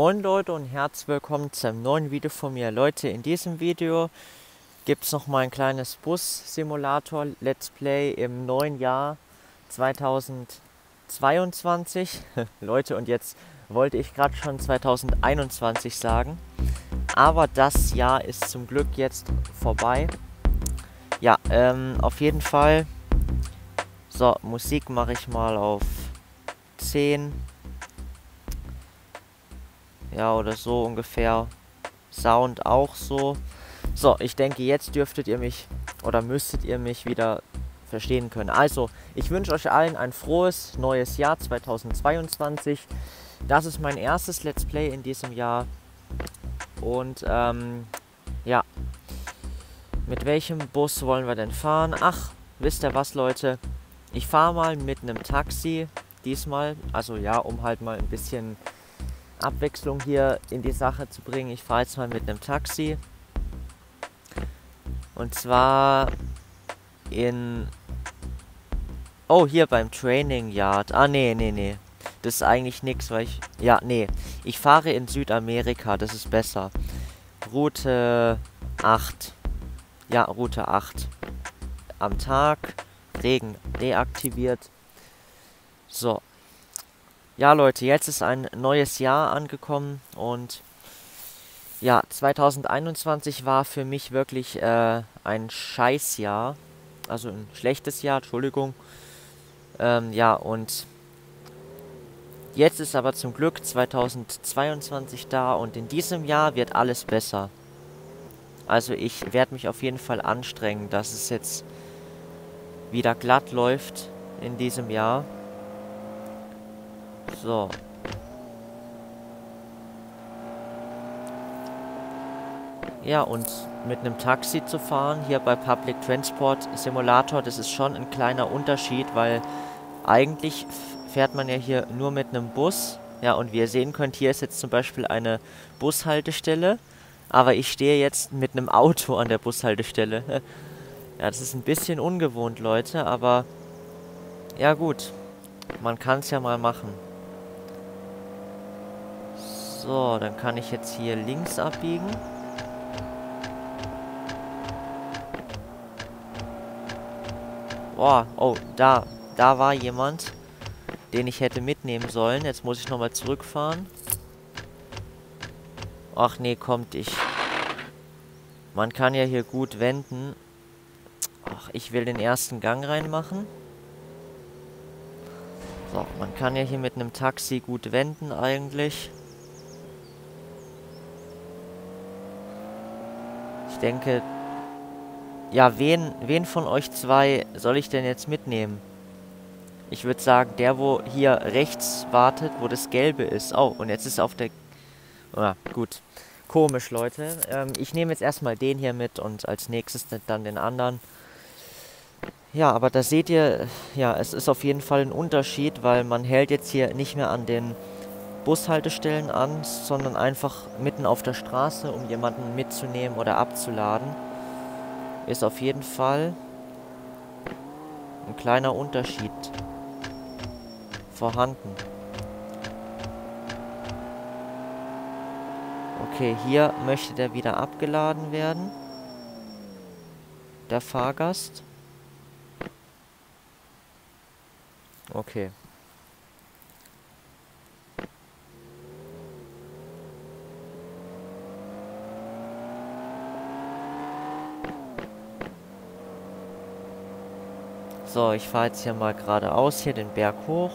Moin Leute und herzlich willkommen zu einem neuen Video von mir. Leute, in diesem Video gibt es noch mal ein kleines Bus-Simulator Let's Play im neuen Jahr 2022. Leute, und jetzt wollte ich gerade schon 2021 sagen, aber das Jahr ist zum Glück jetzt vorbei. Ja, auf jeden Fall. So, Musik mache ich mal auf 10. Ja, oder so ungefähr. Sound auch so. So, ich denke, jetzt dürftet ihr mich oder müsstet ihr mich wieder verstehen können. Also, ich wünsche euch allen ein frohes neues Jahr 2022. Das ist mein erstes Let's Play in diesem Jahr. Und, ja. Mit welchem Bus wollen wir denn fahren? Ach, wisst ihr was, Leute? Ich fahre mal mit einem Taxi diesmal. Also, ja, um halt mal ein bisschen Abwechslung hier in die Sache zu bringen. Ich fahre jetzt mal mit einem Taxi. Und zwar in... Oh, hier beim Training Yard. Ah, nee. Das ist eigentlich nichts, weil ich... Ja, nee. Ich fahre in Südamerika, das ist besser. Route 8. Ja, Route 8. Am Tag. Regen deaktiviert. So. Ja, Leute, jetzt ist ein neues Jahr angekommen und ja, 2021 war für mich wirklich ein Scheißjahr, also ein schlechtes Jahr, Entschuldigung. Ja, und jetzt ist aber zum Glück 2022 da und in diesem Jahr wird alles besser. Also ich werde mich auf jeden Fall anstrengen, dass es jetzt wieder glatt läuft in diesem Jahr. So. Ja, und mit einem Taxi zu fahren, hier bei Public Transport Simulator, das ist schon ein kleiner Unterschied, weil eigentlich fährt man ja hier nur mit einem Bus. Ja, und wie ihr sehen könnt, hier ist jetzt zum Beispiel eine Bushaltestelle, aber ich stehe jetzt mit einem Auto an der Bushaltestelle. Ja, das ist ein bisschen ungewohnt, Leute, aber ja gut, man kann es ja mal machen. So, dann kann ich jetzt hier links abbiegen. Boah, oh, da war jemand, den ich hätte mitnehmen sollen. Jetzt muss ich nochmal zurückfahren. Ach nee, kommt ich. Man kann ja hier gut wenden. Ach, ich will den ersten Gang reinmachen. So, man kann ja hier mit einem Taxi gut wenden eigentlich. Ich denke... Ja, wen von euch zwei soll ich denn jetzt mitnehmen? Ich würde sagen, der, wo hier rechts wartet, wo das Gelbe ist. Oh, und jetzt ist auf der... Ah, gut. Komisch, Leute. Ich nehme jetzt erstmal den hier mit und als nächstes dann den anderen. Ja, aber da seht ihr, ja, es ist auf jeden Fall ein Unterschied, weil man hält jetzt hier nicht mehr an den Bushaltestellen an, sondern einfach mitten auf der Straße, um jemanden mitzunehmen oder abzuladen. Ist auf jeden Fall ein kleiner Unterschied vorhanden. Okay, hier möchte der wieder abgeladen werden. Der Fahrgast. Okay. So, ich fahre jetzt hier mal geradeaus, hier den Berg hoch.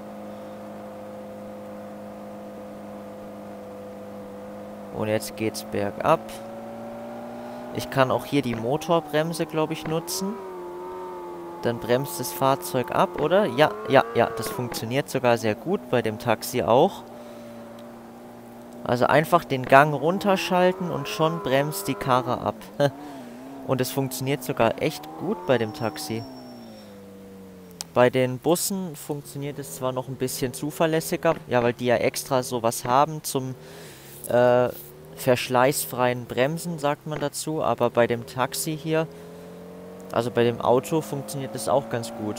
Und jetzt geht's bergab. Ich kann auch hier die Motorbremse, glaube ich, nutzen. Dann bremst das Fahrzeug ab, oder? Ja, das funktioniert sogar sehr gut bei dem Taxi auch. Also einfach den Gang runterschalten und schon bremst die Karre ab. Und es funktioniert sogar echt gut bei dem Taxi. Bei den Bussen funktioniert es zwar noch ein bisschen zuverlässiger, ja, weil die ja extra sowas haben zum verschleißfreien Bremsen, sagt man dazu, aber bei dem Taxi hier, also bei dem Auto, funktioniert es auch ganz gut.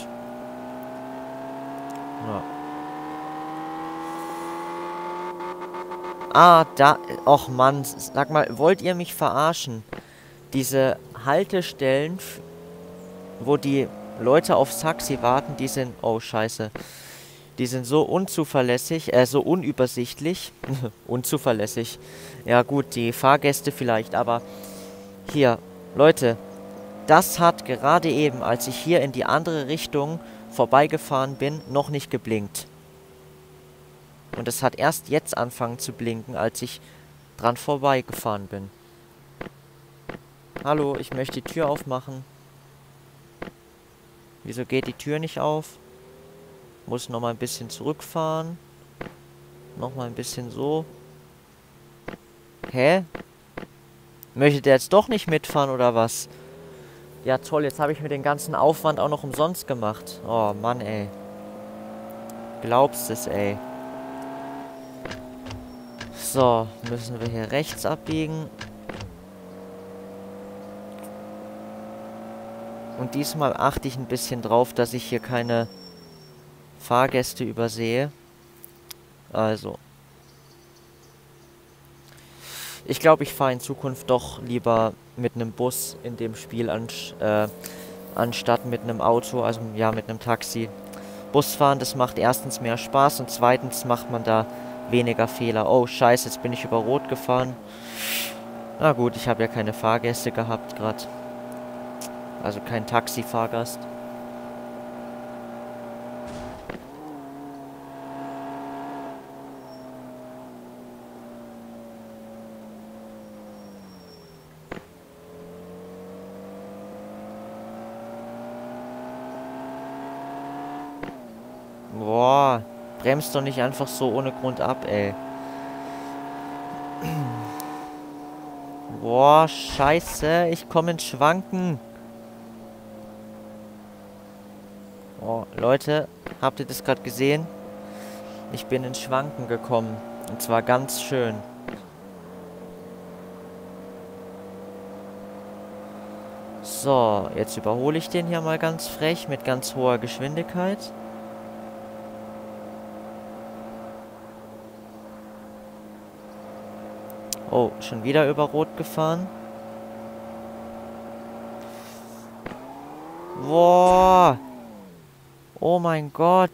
Ja. Ah, da... Och Mann, sag mal, wollt ihr mich verarschen? Diese Haltestellen, wo die Leute aufs Taxi warten, die sind... Oh, scheiße. Die sind so unzuverlässig, so unübersichtlich. Unzuverlässig. Ja gut, die Fahrgäste vielleicht, aber... Hier, Leute, das hat gerade eben, als ich hier in die andere Richtung vorbeigefahren bin, noch nicht geblinkt. Und es hat erst jetzt angefangen zu blinken, als ich dran vorbeigefahren bin. Hallo, ich möchte die Tür aufmachen. Wieso geht die Tür nicht auf? Muss noch mal ein bisschen zurückfahren. Noch mal ein bisschen so. Hä? Möchte der jetzt doch nicht mitfahren oder was? Ja toll, jetzt habe ich mir den ganzen Aufwand auch noch umsonst gemacht. Oh Mann, ey. Glaubst es, ey. So, müssen wir hier rechts abbiegen. Und diesmal achte ich ein bisschen drauf, dass ich hier keine Fahrgäste übersehe. Also. Ich glaube, ich fahre in Zukunft doch lieber mit einem Bus in dem Spiel anstatt mit einem Auto, also ja, mit einem Taxi. Busfahren, das macht erstens mehr Spaß und zweitens macht man da weniger Fehler. Oh, scheiße, jetzt bin ich über Rot gefahren. Na gut, ich habe ja keine Fahrgäste gehabt gerade. Also kein Taxifahrgast. Boah, bremst doch nicht einfach so ohne Grund ab, ey. Boah, scheiße, ich komme ins Schwanken. Oh, Leute, habt ihr das gerade gesehen? Ich bin ins Schwanken gekommen. Und zwar ganz schön. So, jetzt überhole ich den hier mal ganz frech mit ganz hoher Geschwindigkeit. Oh, schon wieder über Rot gefahren. Boah. Oh mein Gott.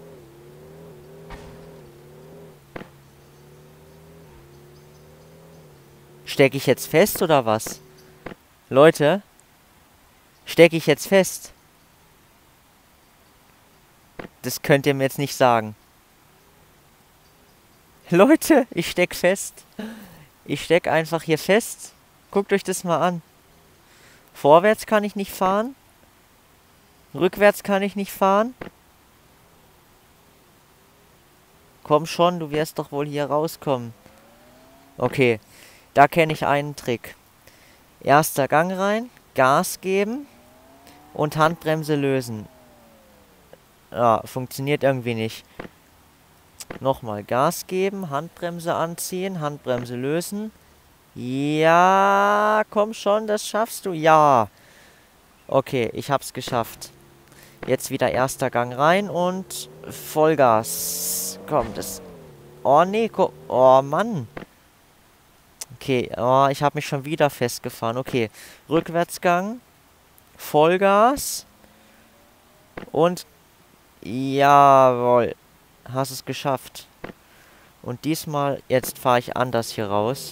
Stecke ich jetzt fest oder was? Leute, stecke ich jetzt fest? Das könnt ihr mir jetzt nicht sagen. Leute, ich steck fest. Ich steck einfach hier fest. Guckt euch das mal an. Vorwärts kann ich nicht fahren. Rückwärts kann ich nicht fahren. Komm schon, du wirst doch wohl hier rauskommen. Okay, da kenne ich einen Trick. Erster Gang rein, Gas geben und Handbremse lösen. Ja, funktioniert irgendwie nicht. Nochmal Gas geben, Handbremse anziehen, Handbremse lösen. Ja, komm schon, das schaffst du. Ja. Okay, ich hab's geschafft. Jetzt wieder erster Gang rein und Vollgas. Komm, das... Oh, nee, oh, Mann. Okay, oh, ich habe mich schon wieder festgefahren. Okay, Rückwärtsgang, Vollgas und... Jawohl. Hast es geschafft. Und diesmal, jetzt fahre ich anders hier raus.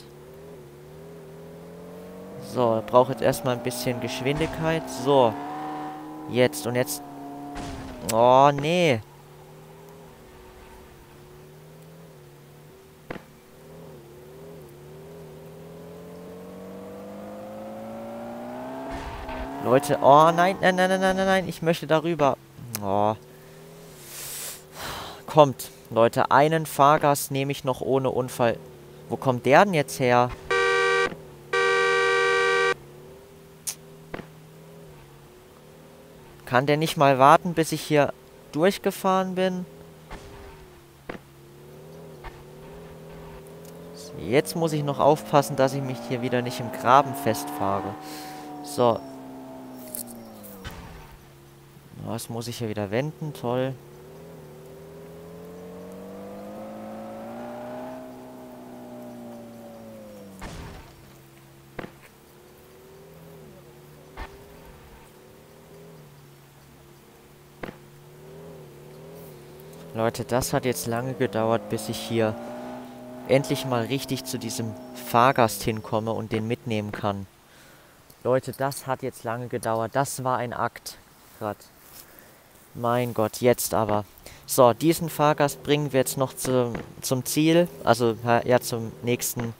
So, brauche jetzt erstmal ein bisschen Geschwindigkeit. So. Jetzt und jetzt. Oh, nee. Leute, oh nein, nein, nein, nein, nein, nein, nein, ich möchte darüber. Oh. Kommt, Leute, einen Fahrgast nehme ich noch ohne Unfall. Wo kommt der denn jetzt her? Kann der nicht mal warten, bis ich hier durchgefahren bin? Jetzt muss ich noch aufpassen, dass ich mich hier wieder nicht im Graben festfahre. So. Was muss ich hier wieder wenden? Toll. Leute, das hat jetzt lange gedauert, bis ich hier endlich mal richtig zu diesem Fahrgast hinkomme und den mitnehmen kann. Leute, das hat jetzt lange gedauert. Das war ein Akt. Grad. Mein Gott, jetzt aber. So, diesen Fahrgast bringen wir jetzt noch zum Ziel. Also, ja, zum nächsten.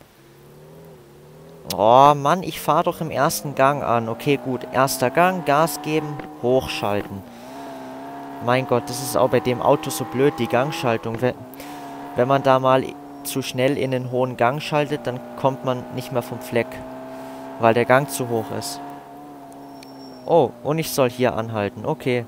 Oh Mann, ich fahre doch im ersten Gang an. Okay, gut. Erster Gang, Gas geben, hochschalten. Mein Gott, das ist auch bei dem Auto so blöd, die Gangschaltung. Wenn man da mal zu schnell in den hohen Gang schaltet, dann kommt man nicht mehr vom Fleck, weil der Gang zu hoch ist. Oh, und ich soll hier anhalten. Okay.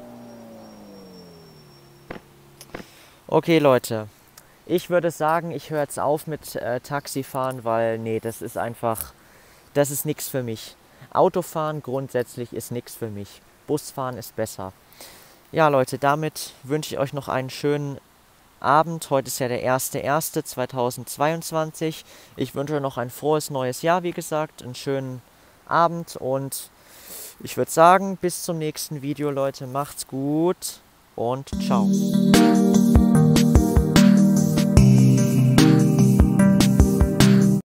Okay, Leute. Ich würde sagen, ich höre jetzt auf mit Taxifahren, weil, nee, das ist einfach, das ist nichts für mich. Autofahren grundsätzlich ist nichts für mich. Busfahren ist besser. Ja, Leute, damit wünsche ich euch noch einen schönen Abend. Heute ist ja der 1.1.2022. Ich wünsche euch noch ein frohes neues Jahr, wie gesagt. Einen schönen Abend und ich würde sagen, bis zum nächsten Video, Leute. Macht's gut und ciao.